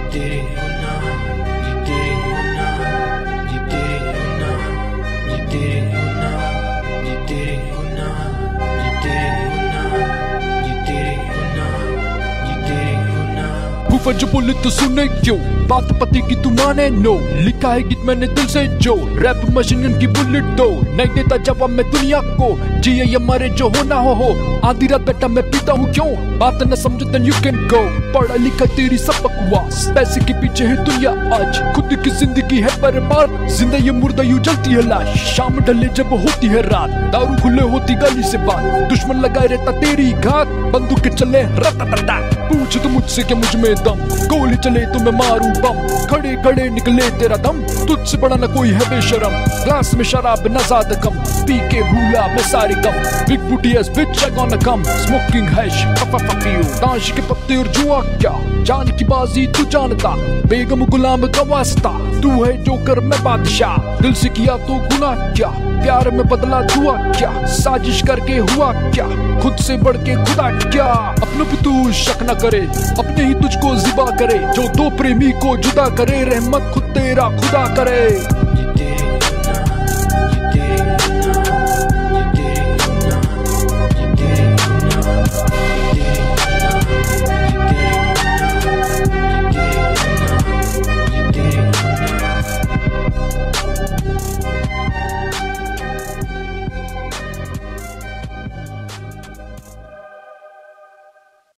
तेरे होना, ये तेरे होना, ये तेरे होना, ये तेरे होना, ये तेरे होना, ये तेरे होना, ये तेरे होना, ये तेरे होना। फूफा जो बोले तो सुने क्यों, बात पति की तू माने नो। लिखा है गीत मैंने दिल से जो, रैप मशीन की बुलेट दो। नहीं देता जवाब मैं दुनिया को, जिए ये मरे जो होना हो। आधी रात बेटा मैं पीता हूँ क्यों, बात न समझो then you can go। पढ़ा लिखा तेरी सब बकवास, पैसे के पीछे है दुनिया आज। खुद की जिंदगी है बर्बाद, जिंदा ये मुर्दा यूं जलती है लाश। शाम ढले जब होती है रात, दारू खुले होती गली से बात। दुश्मन लगाए रहता तेरी घात, बंदूक चले रटा। पूछ तो मुझसे क्या मुझ में दम, गोली चले तो मैं मारूं बम। खड़े खड़े निकले तेरा दम, तुझसे बड़ा न कोई है बेशरम। ग्लास में शराब न ज्यादा कम, पी के भूला मैं सारी गम। Big booty ass bitch I gonna come, smoking hash fuck you। ताश के पत्ते और जुआ क्या, जान की बाजी तू जानता। बेगम गुलाम का वास्ता, तू है जोकर मैं बादशाह। दिल से किया तो गुनाह क्या, प्यार में बदला दुआ क्या। साजिश करके हुआ क्या, खुद से बढ़ के खुदा क्या। अपनों पे तू शक न करे, अपने ही तुझको जिबा करे। जो दो प्रेमी को जुदा करे, रहमत खुद तेरा खुदा करे।